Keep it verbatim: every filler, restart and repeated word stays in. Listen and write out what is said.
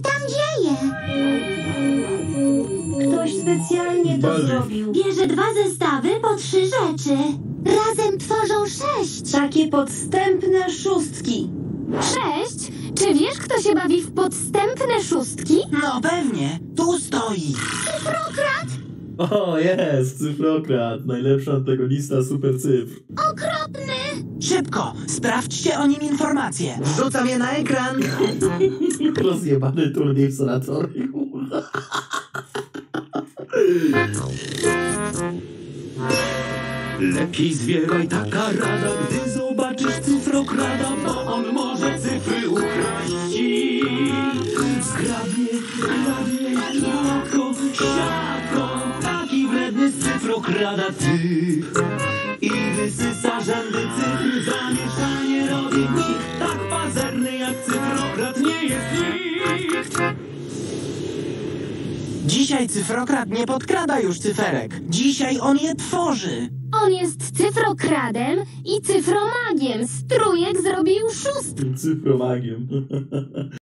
tam dzieje? Ktoś specjalnie to Balik. zrobił. Bierze dwa zestawy po trzy rzeczy. Razem tworzą sześć. Takie podstępne szóstki. Sześć? Czy wiesz, kto się bawi w podstępne szóstki? No pewnie, tu stoi. Cyfrokrat! O, jest! Cyfrokrat. Najlepsza antagonista super cyfr. Okropny! Szybko, sprawdźcie o nim informacje. Wrzucam je na ekran. Rozjebany turniej w sanatorium. Lepiej zwiewaj, taka rada, gdy zobaczysz cyfrokrada, bo on może cyfry ukraść ci. Zgrabnie, kradnie, łatwo, siatką, taki wredny z cyfrokrada typ. I wysysa rzędy cyfr, zamieszanie robi nikt, tak pazerny jak cyfrokrad nie jest nikt. Dzisiaj cyfrokrat nie podkrada już cyferek. Dzisiaj on je tworzy. On jest cyfrokradem i cyfromagiem. Strójek zrobił szóstkę. Cyfromagiem.